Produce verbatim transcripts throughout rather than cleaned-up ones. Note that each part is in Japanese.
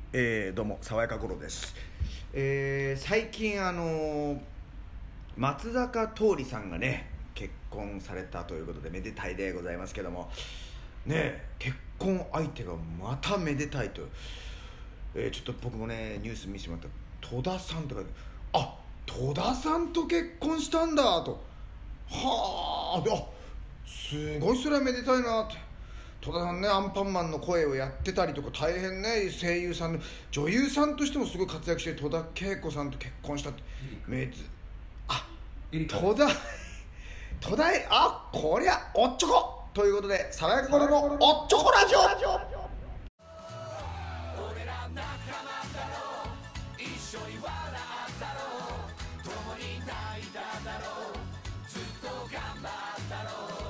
えー、どうも爽やかごろです、えー、最近あのー、松坂桃李さんがね結婚されたということでめでたいでございますけどもね、結婚相手がまためでたいと、えー、ちょっと僕もねニュース見せてもらった戸田さんとかあ戸田さんと結婚したんだとはあ、あすごいそれはめでたいなって。戸田さんね、アンパンマンの声をやってたりとか大変ね、声優さんの女優さんとしてもすごい活躍して戸田恵子さんと結婚したってめずあ戸田戸田へあこりゃおっちょこということで爽やかごろのおっちょこラジオ。俺ら仲間だろう一緒に笑ったろう共に泣いただろうずっと頑張ったろう。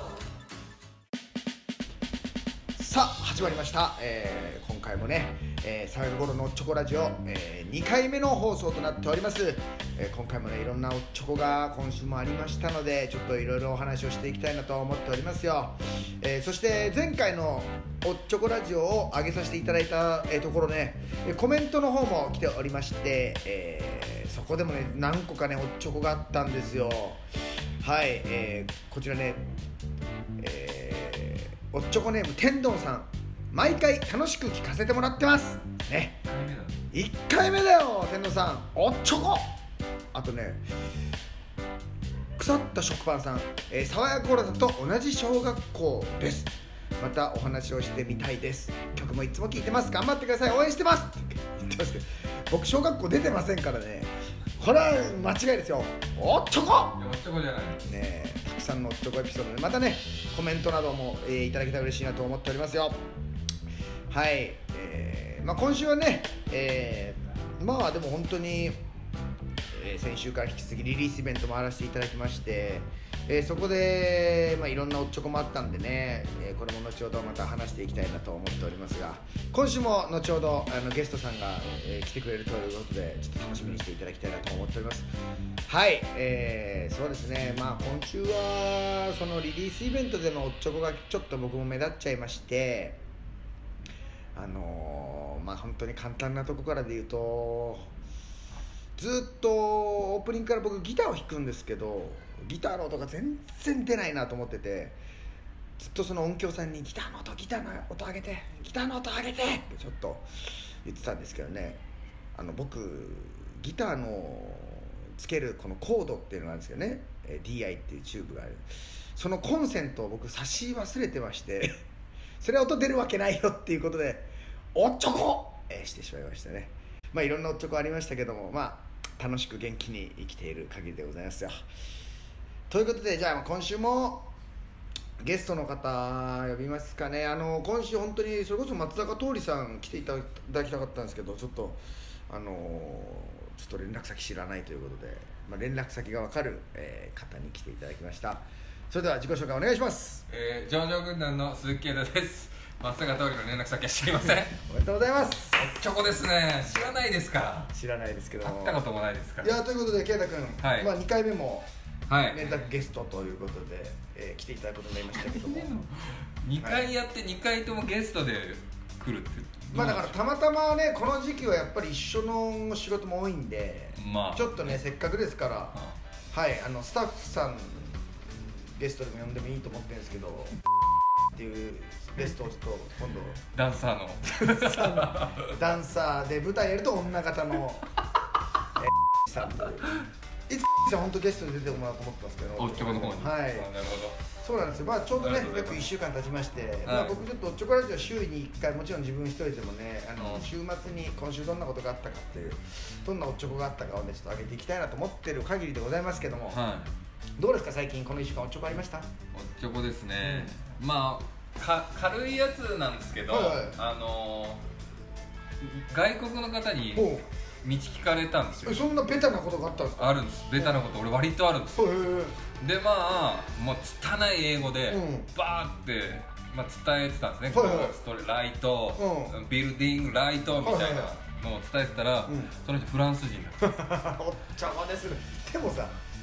さあ始まりました、えー、今回もね、えー、爽やかごろのおっちょこラジオ、えー、にかいめの放送となっております、えー、今回もねいろんなおっちょこが今週もありましたのでちょっといろいろお話をしていきたいなと思っておりますよ、えー、そして前回のおっちょこラジオを上げさせていただいた、えー、ところねコメントの方も来ておりまして、えー、そこでもね何個かねおっちょこがあったんですよ。はい、えー、こちらね、えーおっちょこネーム天丼さん、毎回楽しく聞かせてもらってますね。いっかいめだよ天丼さん、おっちょこ。あとね腐った食パンさん、えー、爽やかごろさんと同じ小学校です。またお話をしてみたいです。曲もいつも聴いてます、頑張ってください、応援してますって言ってますけど、僕小学校出てませんからね、これは間違いですよ。おっちょこおっちょこじゃないねえ、たくさんのおっちょこエピソードでまたねコメントなども、えー、いただけたら嬉しいなと思っておりますよ。はい、えーまあ、今週はね、えー、まあでも本当に、えー、先週から引き続きリリースイベントもあらせていただきまして、えー、そこで、まあ、いろんなおっちょこもあったんでね、えー、これも後ほどまた話していきたいなと思っておりますが、今週も後ほどあのゲストさんが、えー、来てくれるということでちょっと楽しみにしていただきたいなと思っております。はい、えー、そうですね、まあ今週はそのリリースイベントでのおっちょこがちょっと僕も目立っちゃいまして、あのー、まあ本当に簡単なとこからで言うと、ずっとオープニングから僕ギターを弾くんですけどギターの音が全然出ないなと思ってて、ずっとその音響さんにギターの音ギターの音上げてギターの音上げてってちょっと言ってたんですけどね、あの僕ギターのつけるこのコードっていうのがあるんですよね、 ディーアイ っていうチューブがある、そのコンセントを僕差し忘れてましてそれは音出るわけないよっていうことでおっちょこ、えー、してしまいましたね。まあいろんなおっちょこありましたけども、まあ楽しく元気に生きている限りでございますよ。ということでじゃあ今週もゲストの方呼びますかね。あの今週本当にそれこそ松坂桃李さん来ていただきたかったんですけど、ちょっとあのちょっと連絡先知らないということで、まあ、連絡先が分かる、えー、方に来ていただきました。それでは自己紹介お願いします。 えー、上場軍団の鈴木啓太です。松坂桃李の連絡先は知りませんおめでとうございます。 おっちょこですね。知らないですか。 知らないですけど会ったこともないですから。 いやということで啓太君、はい、まあ、にかいめもはい、 連絡ゲストということで、えー、来ていただくことになりましたけどもにかいやってにかいともゲストで来るって、 まあだからたまたまねこの時期はやっぱり一緒の仕事も多いんで、まあ、ちょっとねせっかくですから、はあ、はいあのスタッフさんゲストでも呼んでもいいと思ってるんですけどっていうゲストをちょっと今度ダンサーのダンサーで舞台やると女方の、えー、さんといつか本当ゲストで出てもらおうと思ってますけど、 おっちょこの方に。 はい、なるほど。そうなんですよ。まあちょうどね約いっしゅうかん経ちまして、はい、まあ僕ちょっとおっちょこラジオ週にいっかいもちろん自分一人でもね、あの、うん、週末に今週どんなことがあったかっていうどんなおっちょこがあったかをねちょっと上げていきたいなと思ってる限りでございますけども、はい、どうですか最近このいっしゅうかんおっちょこありました？ おっちょこですね。うん、まあか軽いやつなんですけど、はいはい、あのー、外国の方に道聞かれたんですよ。 そんなベタなことがあったんですか？ あるんです。ベタなこと俺割とあるんですよ。でまあもう拙い英語でバーって、まあ、伝えてたんですね、はいはい、ストレライト、うん、ビルディングライトみたいなのを伝えてたら、はいはいはい、その人フランス人なんですおっちょこですね。でもさ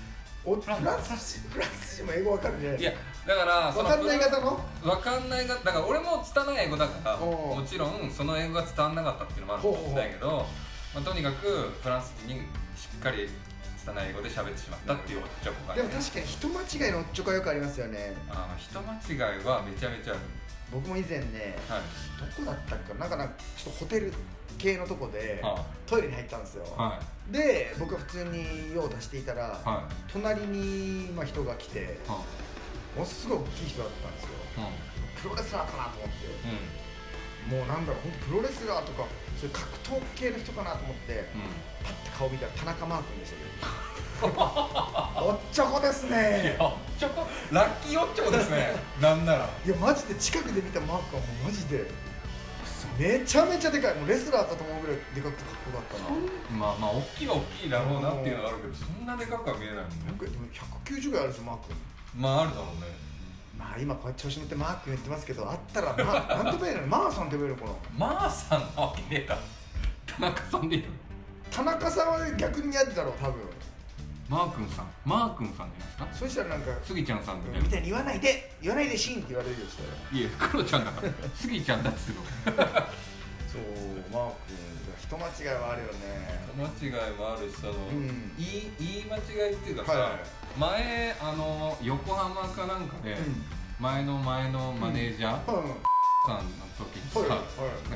おフランス人フランス人も英語わかるね。 いやだから分かんない方の分かんない方だから俺も拙い英語だからもちろんその英語が伝わんなかったっていうのもあるかもしれないけど、まあ、とにかくフランス人にしっかり拙い英語で喋ってしまったっていうおっちょこが、ね、 でも確かに人間違いのおっちょこはよくありますよね。 あ人間違いはめちゃめちゃある。 僕も以前ね、はい、どこだったっけな、なんかなちょっとホテル系のとこで、はあ、トイレに入ったんですよ、はい、で僕は普通に用を足していたら、はい、隣に、まあ、人が来て、はあ、ものすごい大きい人だったんですよ、はあ、プロレスラーかなと思って、うん、もうなんだろう本当プロレスラーとかそういう格闘系の人かなと思って、うん、パッて顔見たら田中マー君でしたけどおっちょこですね。 おっちょこラッキーおっちょこですねなんならいやマジで近くで見たマークはもうマジでめちゃめちゃでかい、もうレスラーかと思うぐらいでかくてかっこよかったな。 まあまあ大きいは大きいだろうなっていうのがあるけどそんなでかくは見えないもんね。 でもひゃくきゅうじゅうぐらいあるでしょマーク。 まああるだろうね。 まあ今こうやって調子乗ってマーク言ってますけど、あったらまあなんて言えるのマーさんって言えるのかな。マーさんなわけねえか。田中さんでいいの。 田中さんは逆にやってたろう多分。 マー君さん、マー君さんじゃないですか。 そしたらなんかスギちゃんさんみたいなみたいに言わないで言わないでシーンって言われるよしたら。 いやクロちゃんだからスギちゃんだっつうのそうマー君人間違いはあるよね。 人間違いもあるしその、うん、言い言い間違いっていうかさ、はい、前あの横浜かなんかで、うん、前の前のマネージャー、うんうんさんの時にさ、はいはい、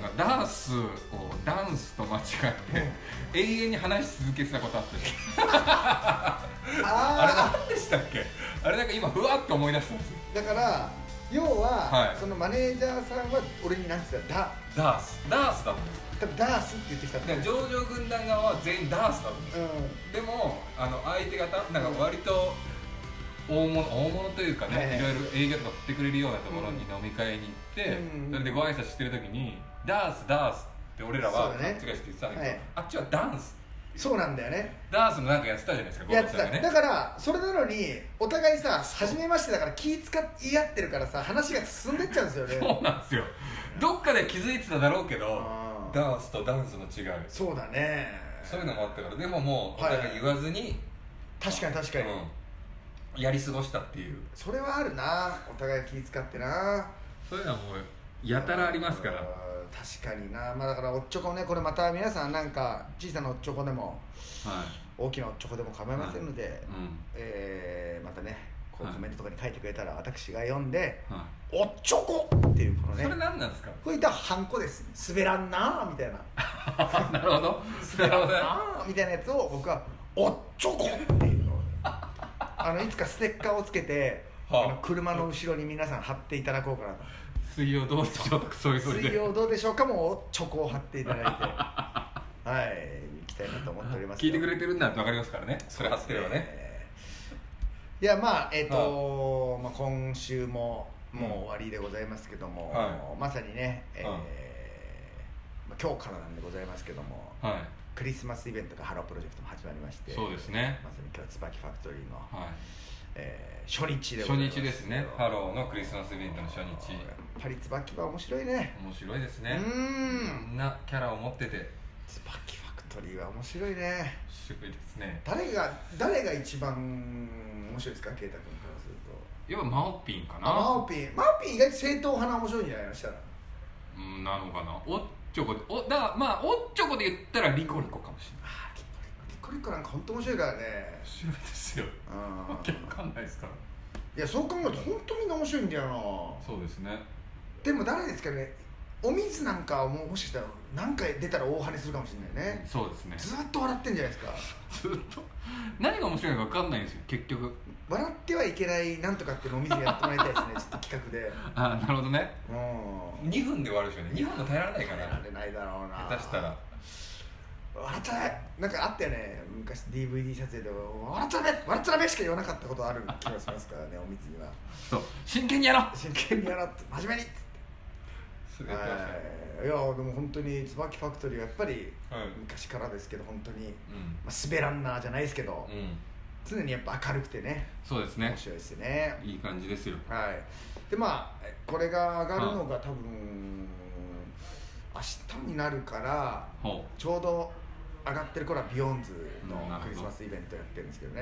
なんかダースをダンスと間違えて、うん、永遠に話し続けてたことあったじゃんあ, あれ何でしたっけ。あれなんか今ふわっと思い出したんですよ。 だから要は、はい、そのマネージャーさんは俺に何て言ったらダダースダースだったんですよ。 多分ダースって言ってきたんですよ。上場軍団側は全員ダースだったんですよ、うん、でもあの相手方なんか割と大物大物というかね、はいはい、いろいろ営業とか振ってくれるようなところに飲み会に行って、うん、それでご挨拶してる時にダースダースって俺らは勘違いして言ってたんだけど、ねはい、あっちはダンス。 そうなんだよね。 ダースのなんかやってたじゃないですか。 やってた、ね、だからそれなのにお互いさ初めましてだから気使い合ってるからさ話が進んでっちゃうんですよね。 そうなんですよ。どっかで気づいてただろうけどダンスとダンスの違い。 そうだね。 そういうのもあったからでももうお互い言わずに、はい、 確かに確かに、 うん、やり過ごしたっていう。 それはあるな。お互い気使ってな。 そういうのはもうやたらありますから。 確かにな。まあだからおっちょこねこれまた皆さんなんか小さなおっちょこでも、はい、大きなおっちょこでも構いませんので、はいうんえー、またねこうコメントとかに書いてくれたら私が読んで、はい、おっちょこっていうこのね。 それ何なんですか。 こういったハンコです。滑らんなみたいな。 なるほど。 滑らんなみたいなやつを僕はおっちょこっていうのをあのいつかステッカーをつけて、はあ、あの車の後ろに皆さん貼っていただこうかなと。 水曜どうでしょうか。そういう水曜どうでしょうかもチョコを貼っていただいてはい行きたいなと思っております。 聞いてくれてるんだって分かりますからね。それ貼ってればね。 いやまあえっ、ー、と、はあまあ、今週ももう終わりでございますけども、はい、まさにね、えーはあまあ、今日からなんでございますけども、はい、クリスマスイベントがハロープロジェクトも始まりまして。 そうですね。 まさに今日は椿ファクトリーの、はいえー、初日でございます。初日ですね。ハローのクリスマスイベントの初日。 やっぱり椿は面白いね。 面白いですね。うんみんなキャラを持ってて椿ファクトリーは面白いね。 面白いですね。 誰が誰が一番面白いですか。圭太君からすると。 やっぱマオピンかな。 マオピンマオピン意外と正統派な面白いんじゃないのしたら。 うんなのかな。おっちょこおだからまあおっちょこで言ったらリコリコかもしれない。 あリコリコリコなんか本当面白いからね。 面白いですよ。わけわかんないですから。 いやそう考えると本当みんな面白いんだよな。 そうですね。 でも誰ですかね。お水なんかもうもしかしたら何回出たら大跳ねするかもしれないね。 そうですね。 ずっと笑ってんじゃないですか。 ずっと何が面白いのか分かんないんですよ結局。 笑ってはいけないなんとかっていうのをお水にやってもらいたいですねちょっと企画で。 あなるほどね。うんにふんで終わるでしょうね。にふんも耐えられないかな。 耐えられないだろうな下手したら。 笑っちゃダメなんかあったよね昔 ディーブイディー 撮影で笑っちゃダメ笑っちゃダメしか言わなかったことある気がしますからねお水には。 そう真剣にやろう真剣にやろうって真面目にっつってすごい。いやでも本当に椿ファクトリーはやっぱり昔からですけど本当に、うんまあ、滑らんなじゃないですけど、うん、常にやっぱ明るくてね。 そうですね面白いですよね。 いい感じですよ。 はいでまあこれが上がるのが多分明日になるからちょうど上がってる頃はビヨンズのクリスマスイベントやってるんですけどね。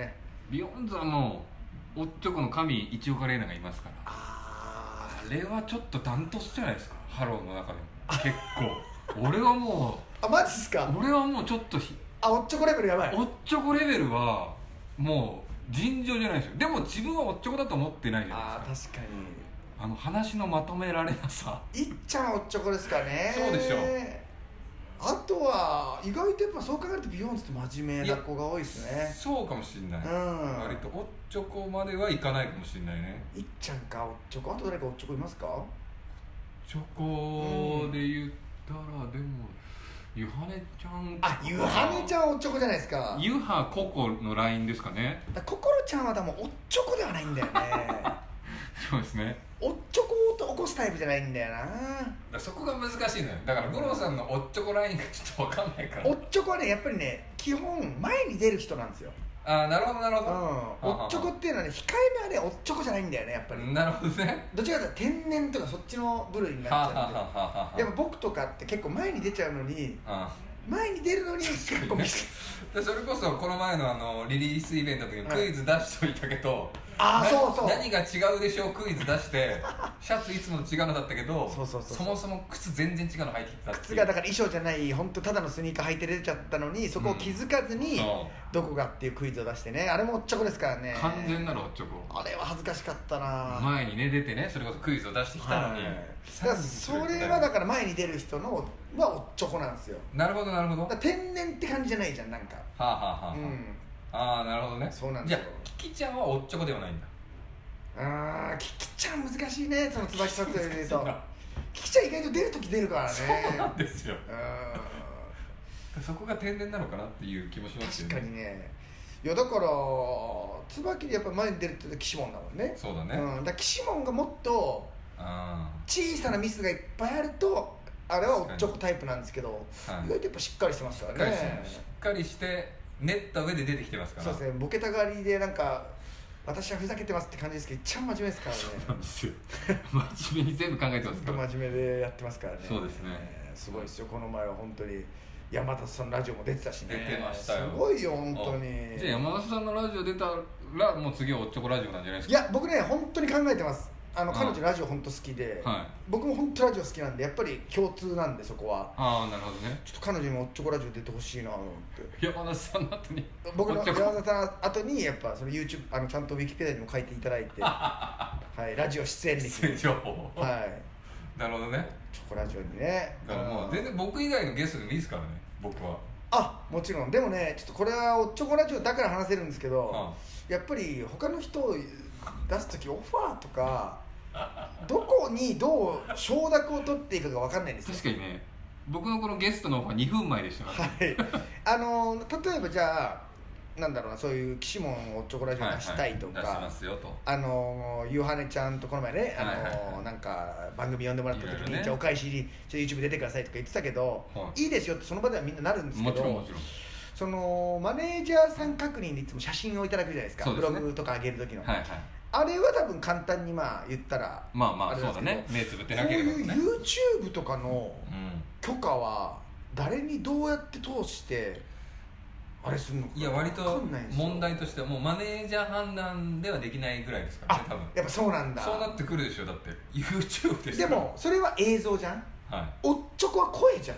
ビヨンズはもうおっちょこの神一岡玲奈がいますから、 ああれはちょっとダントツじゃないですか、ハローの中でも結構俺はもうあマジっすか。 う俺はもうちょっとあおっちょこレベルやばい。 おっちょこレベルはもう尋常じゃないですよ。でも自分はおっちょこだと思ってないじゃないですか。 あ確かにあの話のまとめられなさ。 いっちゃんおっちょこですかね。 そうでしょ。 あとは意外とやっぱそう考えるとビヨンズって真面目な子が多いですね。 そうかもしれない、 うん、 割とおっちょこまではいかないかもしれないね。 いっちゃんかおっちょこ。あと誰かおっちょこいますか。おっちょこで言ったら、うん、でもゆはねちゃん。 あゆはねちゃんおっちょこじゃないですか。 ゆはここのラインですかね。 こころちゃんはでもおっちょこではないんだよねそうですね。 おっちょこを起こすタイプじゃないんだよな。 だそこが難しいのよ。だから五郎さんのおっちょこラインがちょっと分かんないから。 おっちょこはねやっぱりね基本前に出る人なんですよ。 ああなるほどなるほど、 うん、おっちょこっていうのはね控えめはねおっちょこじゃないんだよねやっぱり。 なるほどね。 どちらかというと天然とかそっちの部類になっちゃうんで、やっぱ僕とかって結構前に出ちゃうのに、前に出るのに結構ミスそれこそこの前のあのリリースイベントの時にクイズ出しといたけど、はい、 あそうそう何が違うでしょうクイズ出してシャツいつもと違うのだったけどそうそうそうそもそも靴全然違うの履いてきたって靴がだから衣装じゃない本当ただのスニーカー履いて出ちゃったのにそこを気づかずに、うん、どこがっていうクイズを出してね。あれもおっちょこですからね。 完全なるおっちょこ。 あれは恥ずかしかったな。 前にね出てねそれこそクイズを出してきたのに、はい、 だからそれはだから前に出る人のはおっちょこなんですよ。 なるほどなるほど。 だ天然って感じじゃないじゃんなんか。 はあはあはあ、うん、ああなるほどね。 そうなんですよ。 じゃあキキちゃんはおっちょこではないんだ。 あーキキちゃん難しいねその椿さんと言うとキキちゃん意外と出るとき出るからね。 そうなんですよ。そこが天然なのかなっていう気もしますよね。 確かにね。いやだから椿でやっぱ前に出るって岸門だもんね。 そうだね、 うん、だから岸門がもっと小さなミスがいっぱいあるとあれはおっちょこタイプなんですけど、はい、意外とやっぱしっかりしてますからね。 しっかりして練った上で出てきてますから。 そうですね。ボケたがりでなんか私はふざけてますって感じですけど一番真面目ですからね。 そうなんですよ真面目に全部考えてますから真面目でやってますからね。 そうですね、 すごいですよ。この前は本当に山田さんのラジオも出てたしね。 出てましたよ。 すごいよ本当に。 じゃあ山田さんのラジオ出たらもう次はおっちょこラジオなんじゃないですか。 いや僕ね本当に考えてます。あの彼女ラジオ本当好きで、はい、僕も本当ラジオ好きなんでやっぱり共通なんでそこは。 ああなるほどね。 ちょっと彼女にもおっちょこラジオ出てほしいなと思って。 山田さんの後に僕の山田さんの後にやっぱその YouTube あのちゃんとウィキペディアにも書いていただいてはいラジオ出演歴出演情報はいなるほどね。 チョコラジオにね。 だからもう全然僕以外のゲストでもいいですからね僕は。 あもちろん。でもねちょっとこれはおっちょこラジオだから話せるんですけど、ああやっぱり他の人を出す時オファーとかどこにどう承諾を取っていくかが分かんないんですよ。 確かにね。僕のこのゲストのオファーにふんまえでしたからね。 はいあの例えばじゃあなんだろうなそういう岸門をチョコラジオ出したいとか、 はいはい、出しますよとあのゆはねちゃんとこの前ねあの、はいはいはい、なんか番組呼んでもらった時に、ね、じゃあお返しにちょっと YouTube 出てくださいとか言ってたけど、はい、いいですよってその場ではみんななるんですけど、 もちろんもちろんそのマネージャーさん確認でいつも写真をいただくじゃないですか。 そうですね、 ブログとか上げる時の、 はいはい、 あれは多分簡単にまあ言ったらまあまあそうだね目つぶってなければね。 こういう YouTube とかの許可は誰にどうやって通してあれするのか。 いや割と問題としてはもうマネージャー判断ではできないぐらいですからね多分。 やっぱそうなんだ。 そうなってくるでしょ。だって YouTube でしょ。でもそれは映像じゃん、 はい、 おっちょこは声じゃん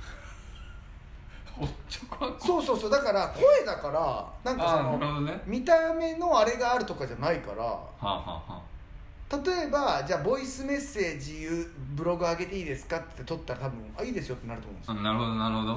おっちょこはそうそうそうだから声だからなんかその、 ね、 見た目のあれがあるとかじゃないから、はあはあはあ、例えばじゃあボイスメッセージブログ上げていいですかって撮ったら多分あいいですよってなると思うんですよ。 なるほどなるほど、 はい、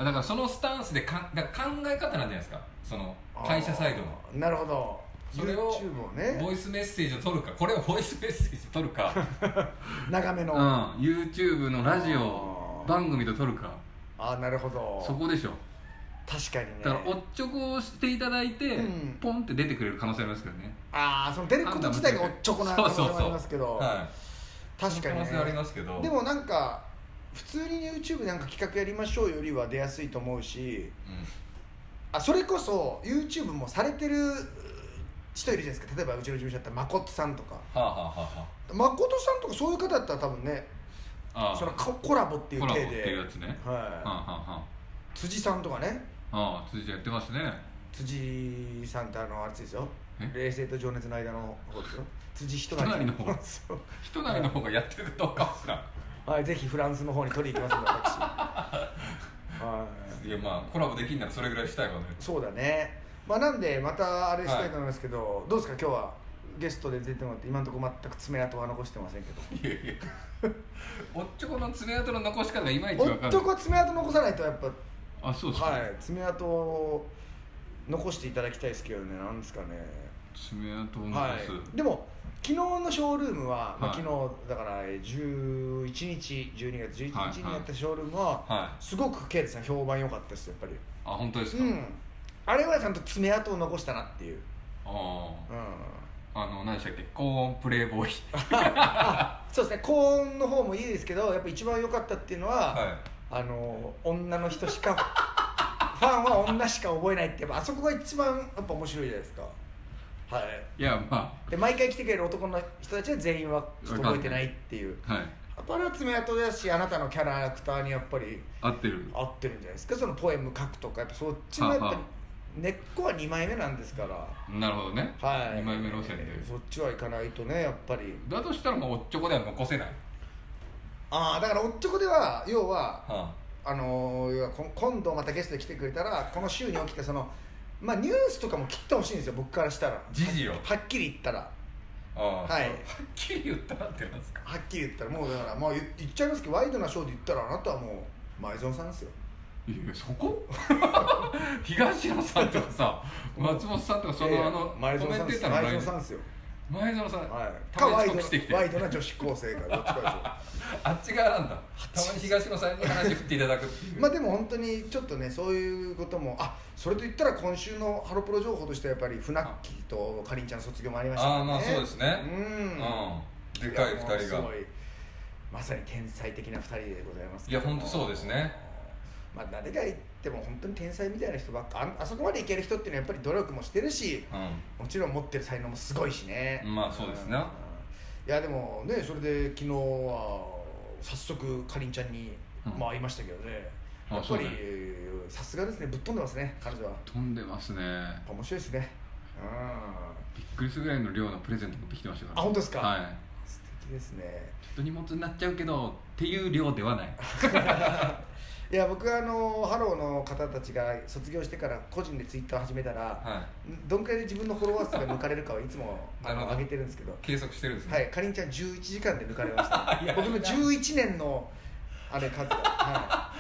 だからそのスタンスでかだから考え方なんじゃないですかその会社サイドの。 なるほど。 それを YouTube をねボイスメッセージを撮るかこれをボイスメッセージを撮るか長めの、 うん、YouTube のラジオ番組と撮るか。 ああなるほど。 そこでしょ。 確かにね。 だからおっちょこをしていただいて、うん、ポンって出てくれる可能性ありますけどね。 ああその出ること自体がおっちょこな可能性もありますけど、 そうそうそう、はい、 確かにね。 可能性ありますけどでもなんか普通に YouTube なんか企画やりましょうよりは出やすいと思うし、うん、あそれこそ YouTube もされてる人いるじゃないですか。例えばうちの事務所だったら誠さんとか、はあはあはあ、 誠さんとかそういう方だったら多分ねあそのコラボっていう体でコラボっていうやつね、はい、はあはあ、 辻さんとかね。 ああ辻ちゃんやってますね。 辻さんってあのあれですよ、冷静と情熱の間の方ですよ。辻人なりの方人なりの方がやってるかどうかもしらん。 はい、ぜひフランスの方に取り行きますんで私はい、 いやまあコラボできんならそれぐらいしたいわね。 そうだね。まあなんでまたあれしたいと思いますけど、はい、どうですか今日はゲストで出てもらって、今のところ全く爪痕は残してませんけど。いやいやおっちょこの爪痕の残し方がいまいち分かんない。 おっちょこは爪痕残さないとやっぱ、 あ、そうですか、 はい、爪痕を残していただきたいですけどね。なんですかね、 爪痕を残す、 はい、でも昨日のショールームは、はい、まあ、昨日だからじゅういちにちじゅうにがつじゅういちにちにやったショールームは、はい、すごくケイさん評判良かったですやっぱり。 あ、本当ですか。 うん、あれはちゃんと爪痕を残したなっていう。 ああ、うん、あの何でしたっけ、高音プレイボーイそうですね、高音の方もいいですけど、やっぱ一番良かったっていうのは、はい、あの女の人しかファンは女しか覚えないって、あそこが一番やっぱ面白いじゃないですか。はい、 いやまあで毎回来てくれる男の人たちは全員は覚えてないっていう、はい、あとあれは爪痕だし、あなたのキャラクターにやっぱり合ってる合ってるんじゃないですか。そのポエム書くとかやっぱそっちもやっぱり根っこはにまいめなんですから。 なるほどね、 はい、 にまいめ路線で、 そっちはいかないとねやっぱり。 だとしたらもうおっちょこでは残せない。 ああ、だからおっちょこでは要は、はあ、あのー、今度またゲストで来てくれたらこの週に起きたそのまあニュースとかも切ってほしいんですよ、僕からしたら。 時事をはっきり言ったら、 あ、はい、はっきり言ったらってなんですか。 はっきり言ったらもうだからもう言っちゃいますけど、ワイドなショーで言ったらあなたはもう前園さんですよ。 いやそこ東野さんとかさ松本さんとかその、えー、あの前園さんですよ。前園さんですよ。 前園さん、 はい、かワイドワイドな女子高生かどっちかですよあっち側なんだ。たまに東野さんに話振っていただくっていうまあでも本当にちょっとね、そういうことも、あ、それと言ったら今週のハロプロ情報としてはやっぱり船木とかりんちゃん卒業もありましたね。 ああ、まあそうですね。うん、うん、でかいふたりがすごいまさに天才的なふたりでございますけども。いや本当そうですね。 まあ、誰が言っても本当に天才みたいな人ばっか、 あ, あそこまでいける人っていうのはやっぱり努力もしてるし、うん、もちろん持ってる才能もすごいしね。 まあそうですね、うん、いやでもね、それで昨日は早速かりんちゃんに、うん、まあ会いましたけどね、やっぱりさすがですね、ぶっ飛んでますね彼女は。 飛んでますね。 面白いですね。うん、びっくりするぐらいの量のプレゼント持ってきてましたから、 ね、あ、本当ですか。 はい、 素敵ですね。 ちょっと荷物になっちゃうけどっていう量ではないいや僕はあのハローの方たちが卒業してから個人でツイッターを始めたら、はい、どんくらいで自分のフォロワー数が抜かれるかはいつもあの上げてるんですけど、 計測してるんですね。 はい、かりんちゃんじゅういちじかんで抜かれましたね僕のじゅういちねんのあれ数が、はい、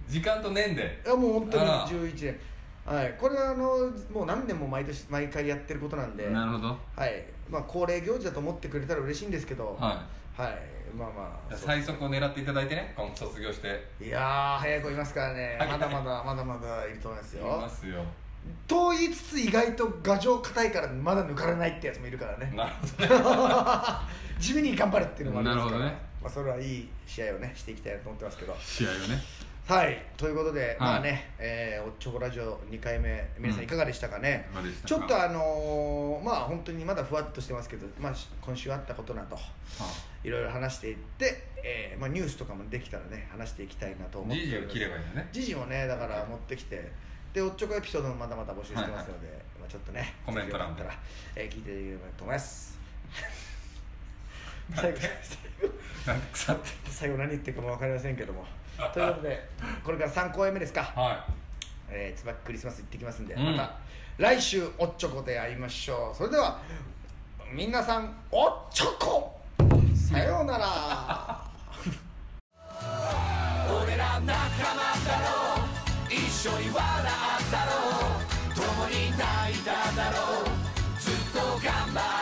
時間と年で、 いやもう本当にじゅういちねん、はい、これはあのもう何年も毎年毎回やってることなんで、 なるほど、 はい、まあ恒例行事だと思ってくれたら嬉しいんですけど、はい、はい、まあまあ最速を狙っていただいてね、今卒業して。 いやー早い子いますからね、まだまだまだまだいると思いますよ。 いますよと言いつつ意外と牙城硬いからまだ抜かれないってやつもいるからね。 なるほどね地味に頑張るっていうのもありますから、 なるほどね、 まあ、それはいい試合をねしていきたいなと思ってますけど、 試合をね。 はい、ということで、はい、まあね、えー、おっちょこラジオにかいめ、皆さんいかがでしたかね。うん、ちょっとあのー、まあ本当にまだふわっとしてますけど、まあ、今週あったことなど、はあ、いろいろ話していって、えーまあ、ニュースとかもできたらね話していきたいなと思っております。 時事を切ればいいんだね。 時事をねだから持ってきて、でおっちょこエピソードもまだまだ募集してますので、はいはい、まあ、ちょっとねコメント欄で、 えー、聞いていただければと思います最後なんか腐って最後何言ってるかも分かりませんけどもということでこれからさんこうえんめですか、 はい、 えー、つばクリスマス行ってきますんで、うん、また来週おっちょこで会いましょう。それでは皆さんおっちょこさようなら俺ら仲間だろう、一緒に笑ったろう、共に泣いただろう、ずっと頑張る